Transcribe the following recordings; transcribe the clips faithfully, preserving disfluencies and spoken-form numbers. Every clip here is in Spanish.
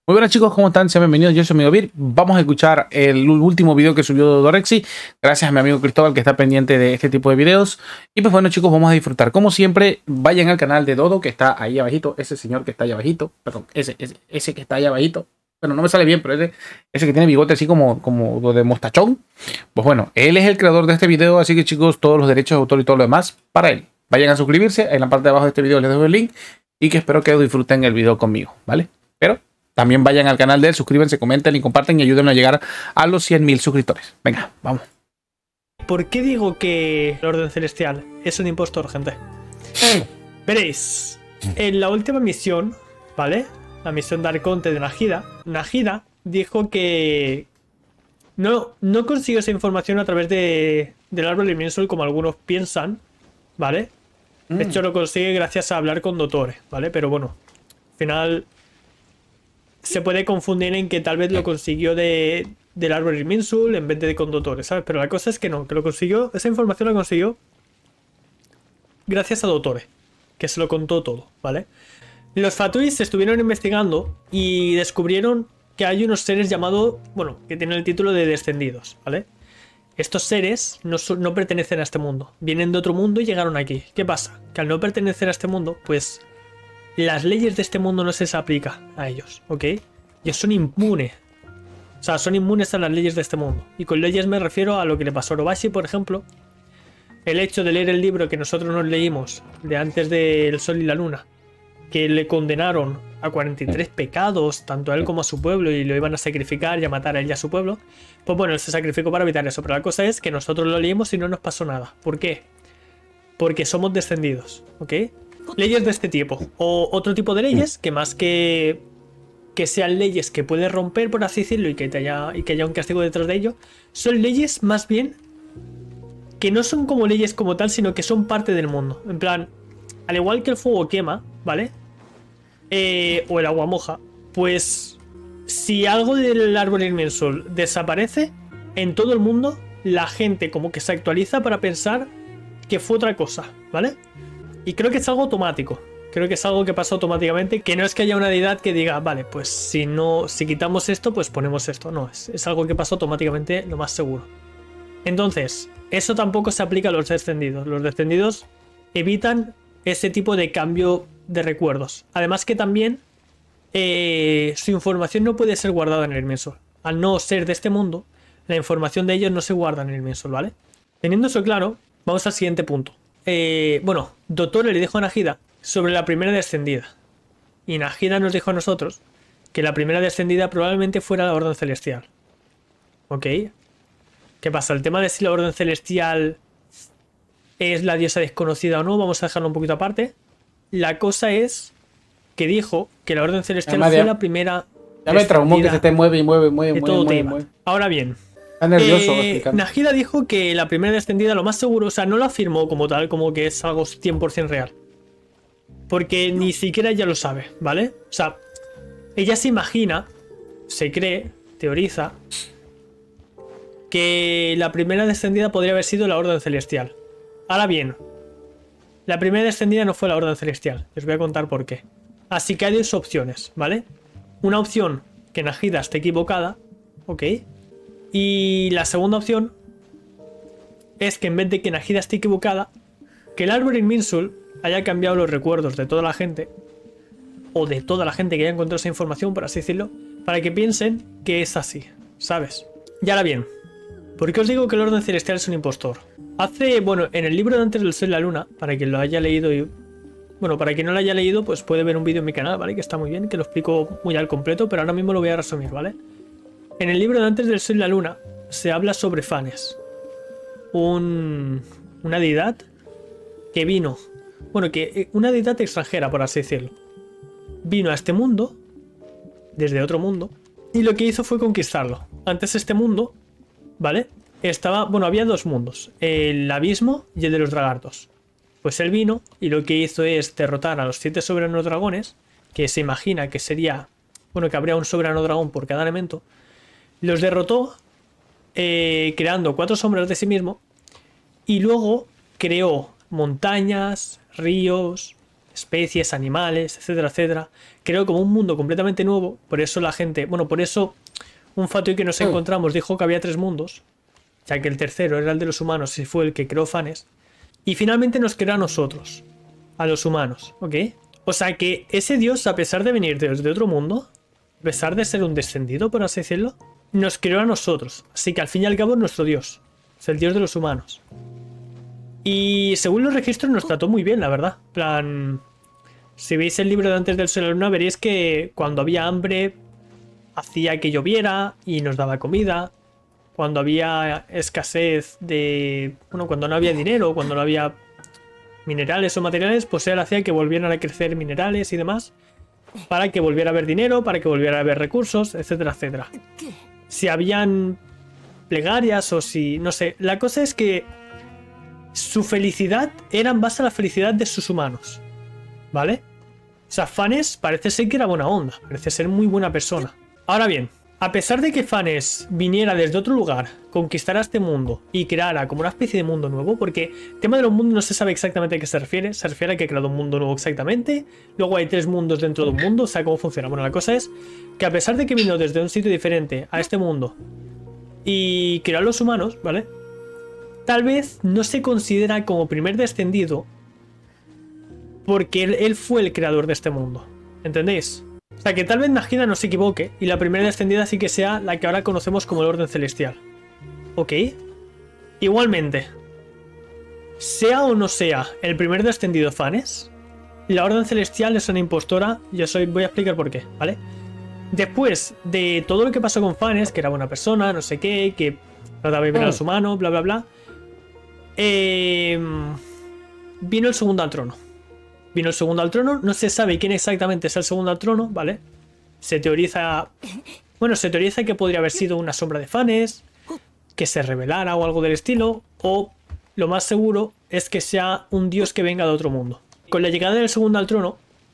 Muy buenas chicos, ¿cómo están? Sean bienvenidos, yo soy mi amigo Vir. Vamos a escuchar el último video que subió Dorexy. Gracias a mi amigo Cristóbal que está pendiente de este tipo de videos. Y pues bueno chicos, vamos a disfrutar. Como siempre, vayan al canal de Dodo que está ahí abajito. Ese señor que está ahí abajito. Perdón, ese, ese, ese que está ahí abajito. Bueno, no me sale bien, pero ese, ese que tiene bigote así como, como de mostachón. Pues bueno, él es el creador de este video, así que chicos, todos los derechos de autor y todo lo demás para él. Vayan a suscribirse, en la parte de abajo de este video les dejo el link. Y que espero que disfruten el video conmigo, ¿vale? Pero también vayan al canal de él, suscríbanse, comenten y comparten y ayúdenme a llegar a los cien mil suscriptores. Venga, vamos. ¿Por qué digo que el Orden Celestial es un impostor, gente? Veréis, en la última misión, ¿vale? La misión de Arconte de Najida, Najida dijo que no, no consiguió esa información a través de, del árbol inmenso como algunos piensan, ¿vale? De hecho lo consigue gracias a hablar con Dottore, ¿vale? Pero bueno, al final se puede confundir en que tal vez lo consiguió de, del árbol inmenso en vez de con Dottore, ¿sabes? Pero la cosa es que no, que lo consiguió, esa información la consiguió gracias a Dottore, que se lo contó todo, ¿vale? Los Fatuis estuvieron investigando y descubrieron que hay unos seres llamados, bueno, que tienen el título de descendidos, ¿vale? Estos seres no, son, no pertenecen a este mundo, vienen de otro mundo y llegaron aquí. ¿Qué pasa? Que al no pertenecer a este mundo, pues las leyes de este mundo no se les aplica a ellos, ¿ok? Ellos son inmunes. O sea, son inmunes a las leyes de este mundo. Y con leyes me refiero a lo que le pasó a Orobashi, por ejemplo. El hecho de leer el libro que nosotros nos leímos de antes del Sol y la Luna, que le condenaron a cuarenta y tres pecados, tanto a él como a su pueblo, y lo iban a sacrificar y a matar a él y a su pueblo. Pues bueno, él se sacrificó para evitar eso. Pero la cosa es que nosotros lo leímos y no nos pasó nada. ¿Por qué? Porque somos descendidos, ¿ok? Leyes de este tipo. O otro tipo de leyes que más que que sean leyes que puedes romper, por así decirlo, y que, te haya, y que haya un castigo detrás de ello, son leyes más bien que no son como leyes como tal, sino que son parte del mundo. En plan, al igual que el fuego quema, ¿vale? Eh, o el agua moja, pues si algo del árbol inmenso desaparece, en todo el mundo la gente como que se actualiza para pensar que fue otra cosa, ¿vale? Y creo que es algo automático. Creo que es algo que pasa automáticamente, que no es que haya una deidad que diga, vale, pues si no, si quitamos esto, pues ponemos esto. No, es, es algo que pasa automáticamente, lo más seguro. Entonces, eso tampoco se aplica a los descendidos. Los descendidos evitan ese tipo de cambio de recuerdos. Además que también eh, su información no puede ser guardada en el Irminsul. Al no ser de este mundo, la información de ellos no se guarda en el Irminsul, ¿vale? Teniendo eso claro, vamos al siguiente punto. Eh, bueno, Dottore le dijo a Najida sobre la primera descendida. Y Najida nos dijo a nosotros que la primera descendida probablemente fuera la Orden Celestial. ¿Ok? ¿Qué pasa? El tema de si la Orden Celestial es la diosa desconocida o no, vamos a dejarlo un poquito aparte. La cosa es que dijo que la Orden Celestial Además, fue ya, la primera. Ya me traumó que se te mueve y mueve, mueve, de mueve, todo mueve, tema. mueve. Ahora bien. Está nervioso. Eh, Najida dijo que la primera descendida, lo más seguro, o sea, no lo afirmó como tal, como que es algo cien por cien real. Porque ni siquiera ella lo sabe, ¿vale? O sea, ella se imagina, se cree, teoriza, que la primera descendida podría haber sido la Orden Celestial. Ahora bien, la primera descendida no fue la Orden Celestial. Les voy a contar por qué. Así que hay dos opciones, ¿vale? Una opción, que Najida esté equivocada, ¿ok? Y la segunda opción es que en vez de que Najida esté equivocada, que el árbol inmenso haya cambiado los recuerdos de toda la gente, o de toda la gente que haya encontrado esa información, por así decirlo, para que piensen que es así, ¿sabes? Y ahora bien, ¿por qué os digo que el Orden Celestial es un impostor? Hace, bueno, en el libro de Antes del Sol y la Luna, para quien lo haya leído y... Bueno, para quien no lo haya leído, pues puede ver un vídeo en mi canal, ¿vale? Que está muy bien, que lo explico muy al completo, pero ahora mismo lo voy a resumir, ¿vale? En el libro de Antes del Sol y la Luna se habla sobre Phanes, un... una deidad que vino... Bueno, que una deidad extranjera, por así decirlo. Vino a este mundo, desde otro mundo, y lo que hizo fue conquistarlo. Antes este mundo, ¿vale? Estaba, bueno, había dos mundos, el abismo y el de los dragartos. Pues él vino y lo que hizo es derrotar a los siete soberanos dragones, que se imagina que sería, bueno, que habría un soberano dragón por cada elemento. Los derrotó, eh, creando cuatro sombras de sí mismo, y luego creó montañas, ríos, especies, animales, etcétera, etcétera. Creó como un mundo completamente nuevo. Por eso la gente, bueno, por eso un Fatui que nos encontramos dijo que había tres mundos, ya que el tercero era el de los humanos y fue el que creó Fanes. Y finalmente nos creó a nosotros, a los humanos, ¿ok? O sea que ese dios, a pesar de venir desde otro mundo, a pesar de ser un descendido, por así decirlo, nos creó a nosotros. Así que al fin y al cabo es nuestro dios. Es el dios de los humanos. Y según los registros nos trató muy bien, la verdad. En plan, si veis el libro de Antes del Sol y la Luna, veréis que cuando había hambre hacía que lloviera y nos daba comida. Cuando había escasez de... Bueno, cuando no había dinero, cuando no había minerales o materiales, pues él hacía que volvieran a crecer minerales y demás, para que volviera a haber dinero, para que volviera a haber recursos, etcétera, etcétera. Si habían plegarias o si... no sé, la cosa es que su felicidad era en base a la felicidad de sus humanos, ¿vale? O sea, Fanes parece ser que era buena onda, parece ser muy buena persona. Ahora bien, a pesar de que Fanes viniera desde otro lugar, conquistara este mundo y creara como una especie de mundo nuevo, porque el tema de los mundos no se sabe exactamente a qué se refiere, se refiere a que ha creado un mundo nuevo exactamente, luego hay tres mundos dentro de un mundo, o sea, cómo funciona. Bueno, la cosa es que a pesar de que vino desde un sitio diferente a este mundo y creó a los humanos, ¿vale? Tal vez no se considera como primer descendido porque él, él fue el creador de este mundo, ¿entendéis? O sea, que tal vez Nagina no se equivoque y la primera descendida sí que sea la que ahora conocemos como el Orden Celestial. ¿Ok? Igualmente, sea o no sea el primer descendido Fanes, la Orden Celestial es una impostora y os voy a explicar por qué, ¿vale? Después de todo lo que pasó con Fanes, que era buena persona, no sé qué, que trataba bien a los humanos, bla, bla, bla, eh, vino el segundo al trono. Vino el segundo al trono, no se sabe quién exactamente es el segundo al trono, ¿vale? Se teoriza... Bueno, se teoriza que podría haber sido una sombra de Fanes, que se revelara o algo del estilo, o lo más seguro es que sea un dios que venga de otro mundo. Con la llegada del segundo al trono,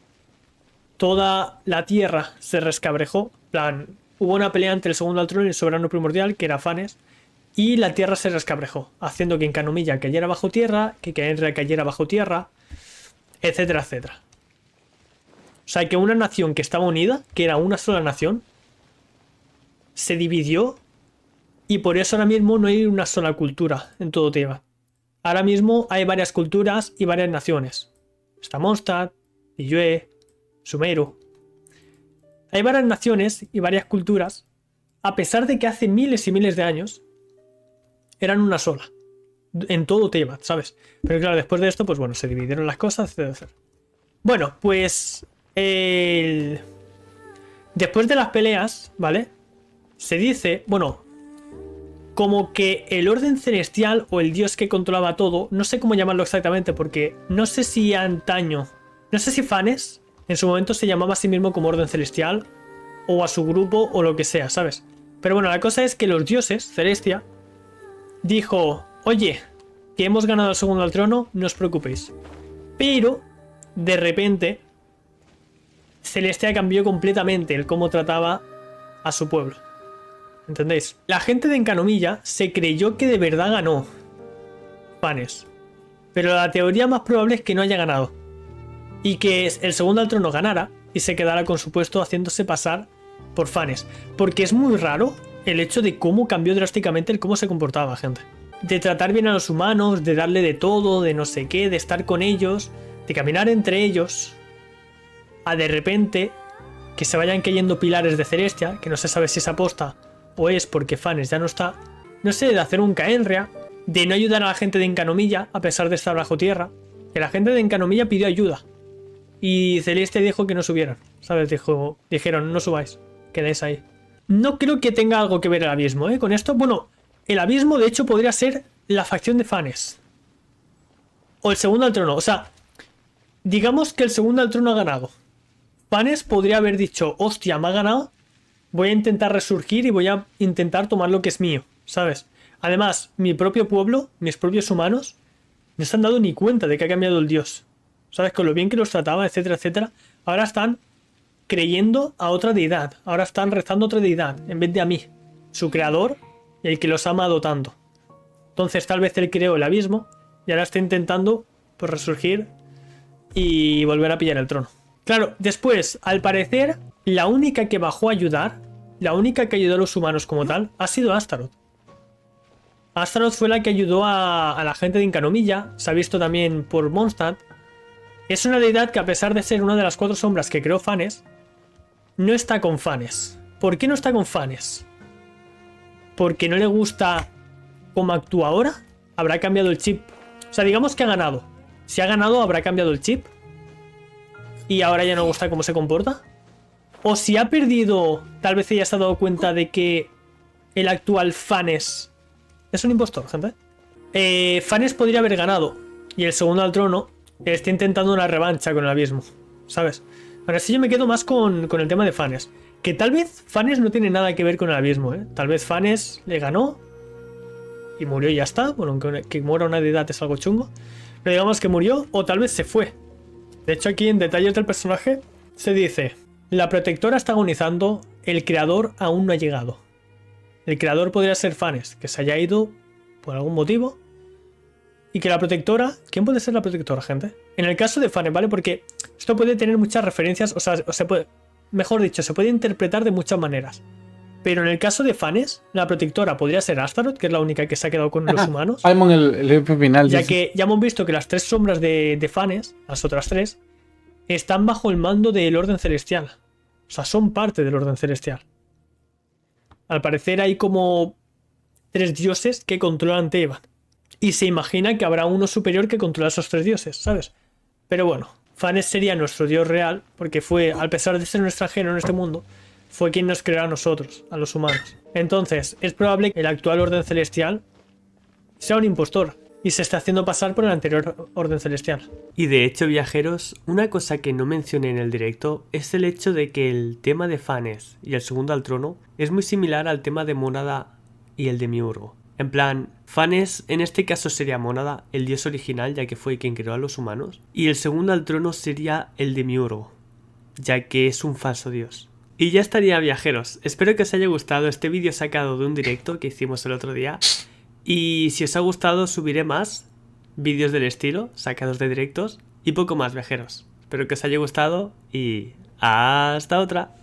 toda la tierra se rescabrejó, en plan, hubo una pelea entre el segundo al trono y el soberano primordial, que era Fanes, y la tierra se rescabrejó, haciendo que Enkanomiya cayera bajo tierra, que Khaenri'ah cayera bajo tierra, etcétera, etcétera. O sea, que una nación que estaba unida, que era una sola nación, se dividió y por eso ahora mismo no hay una sola cultura en todo Tebas. Ahora mismo hay varias culturas y varias naciones. Está Mondstadt, Liyue, Sumeru. Hay varias naciones y varias culturas, a pesar de que hace miles y miles de años eran una sola. En todo Tebas, ¿sabes? Pero claro, después de esto, pues bueno, se dividieron las cosas, etcétera. Bueno, pues... El... Después de las peleas, ¿vale? Se dice, bueno, como que el orden celestial o el dios que controlaba todo, no sé cómo llamarlo exactamente, porque no sé si antaño... No sé si Fanes en su momento se llamaba a sí mismo como orden celestial, o a su grupo, o lo que sea, ¿sabes? Pero bueno, la cosa es que los dioses, Celestia, dijo... Oye, que hemos ganado el segundo al trono, no os preocupéis. Pero, de repente, Celestia cambió completamente el cómo trataba a su pueblo. ¿Entendéis? La gente de Enkanomiya se creyó que de verdad ganó Fanes. Pero la teoría más probable es que no haya ganado. Y que el segundo al trono ganara y se quedara con su puesto haciéndose pasar por Fanes. Porque es muy raro el hecho de cómo cambió drásticamente el cómo se comportaba, gente. De tratar bien a los humanos, de darle de todo, de no sé qué, de estar con ellos, de caminar entre ellos, a de repente que se vayan cayendo pilares de Celestia, que no se sabe si es aposta o es porque Fanes ya no está, no sé, de hacer un Khaenri'ah, de no ayudar a la gente de Enkanomiya a pesar de estar bajo tierra, que la gente de Enkanomiya pidió ayuda y Celestia dijo que no subieran, ¿sabes? Dijo, dijeron, no subáis, quedáis ahí. No creo que tenga algo que ver el abismo, ¿eh? Con esto, bueno... El abismo, de hecho, podría ser la facción de Fanes. O el segundo al trono. O sea, digamos que el segundo al trono ha ganado. Fanes podría haber dicho, hostia, me ha ganado. Voy a intentar resurgir y voy a intentar tomar lo que es mío, ¿sabes? Además, mi propio pueblo, mis propios humanos, no se han dado ni cuenta de que ha cambiado el dios. ¿Sabes? Con lo bien que los trataba, etcétera, etcétera. Ahora están creyendo a otra deidad. Ahora están rezando a otra deidad en vez de a mí, su creador. Y el que los ha amado tanto. Entonces tal vez él creó el abismo y ahora está intentando pues resurgir y volver a pillar el trono. Claro, después, al parecer, la única que bajó a ayudar, la única que ayudó a los humanos como tal, ha sido Astaroth. Astaroth fue la que ayudó a, a la gente de Incanomilla, se ha visto también por Mondstadt. Es una deidad que, a pesar de ser una de las cuatro sombras que creó Phanes, no está con Phanes. ¿Por qué no está con Phanes? ¿Porque no le gusta cómo actúa ahora? ¿Habrá cambiado el chip? O sea, digamos que ha ganado. Si ha ganado, ¿habrá cambiado el chip? ¿Y ahora ya no gusta cómo se comporta? ¿O si ha perdido, tal vez ella se ha dado cuenta de que el actual Phanes es un impostor, gente? Eh, Phanes podría haber ganado y el segundo al trono está intentando una revancha con el abismo, ¿sabes? Ahora sí yo me quedo más con, con el tema de Phanes. Que tal vez Phanes no tiene nada que ver con el abismo, ¿eh? Tal vez Phanes le ganó y murió y ya está. Bueno, aunque que muera una deidad es algo chungo. Pero digamos que murió o tal vez se fue. De hecho aquí en detalles del personaje se dice: la protectora está agonizando, el creador aún no ha llegado. El creador podría ser Phanes, que se haya ido por algún motivo. Y que la protectora... ¿Quién puede ser la protectora, gente? En el caso de Phanes, ¿vale? Porque esto puede tener muchas referencias, o sea, o se puede... Mejor dicho, se puede interpretar de muchas maneras. Pero en el caso de Phanes, la protectora podría ser Astaroth, que es la única que se ha quedado con los humanos. Simon, el, el jefe final. Ya dice. que ya hemos visto que las tres sombras de, de Phanes, las otras tres, están bajo el mando del Orden Celestial. O sea, son parte del Orden Celestial. Al parecer hay como tres dioses que controlan Teban. Y se imagina que habrá uno superior que controla a esos tres dioses, ¿sabes? Pero bueno, Phanes sería nuestro dios real, porque fue, al pesar de ser un extranjero en este mundo, fue quien nos creó a nosotros, a los humanos. Entonces, es probable que el actual orden celestial sea un impostor y se esté haciendo pasar por el anterior orden celestial. Y de hecho, viajeros, una cosa que no mencioné en el directo es el hecho de que el tema de Phanes y el segundo al trono es muy similar al tema de Mónada y el Demiurgo. En plan, Phanes en este caso sería Mónada, el dios original, ya que fue quien creó a los humanos, y el segundo al trono sería el Demiurgo, ya que es un falso dios. Y ya estaría, viajeros. Espero que os haya gustado este vídeo sacado de un directo que hicimos el otro día. Y si os ha gustado, subiré más vídeos del estilo, sacados de directos, y poco más, viajeros. Espero que os haya gustado y hasta otra.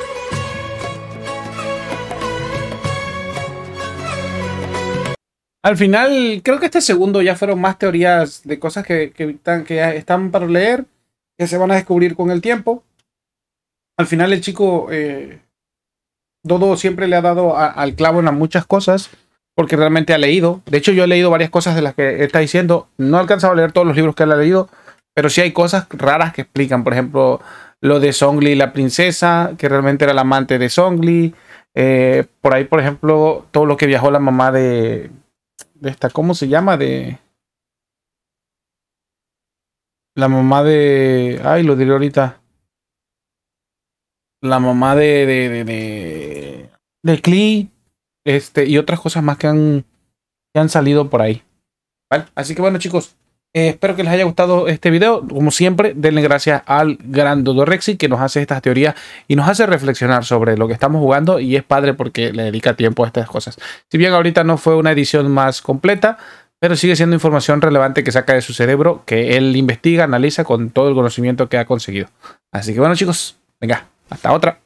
Al final, creo que este segundo ya fueron más teorías de cosas que, que, están, que están para leer, que se van a descubrir con el tiempo. Al final el chico, eh, Dodo siempre le ha dado a, al clavo en muchas cosas, porque realmente ha leído. De hecho, yo he leído varias cosas de las que él está diciendo. No he alcanzado a leer todos los libros que él ha leído, pero sí hay cosas raras que explican. Por ejemplo, lo de Zhongli, la princesa, que realmente era la amante de Zhongli. Eh, por ahí, por ejemplo, todo lo que viajó la mamá de... de esta, ¿cómo se llama? De... La mamá de... Ay, lo diré ahorita. La mamá de... De, de, de, de Klee. Este, y otras cosas más que han, que han salido por ahí. ¿Vale? Así que bueno, chicos. Eh, espero que les haya gustado este video. Como siempre, denle gracias al gran Dodorexy que nos hace estas teorías y nos hace reflexionar sobre lo que estamos jugando. Y es padre porque le dedica tiempo a estas cosas. Si bien ahorita no fue una edición más completa, pero sigue siendo información relevante que saca de su cerebro, que él investiga, analiza con todo el conocimiento que ha conseguido. Así que bueno, chicos, venga, hasta otra.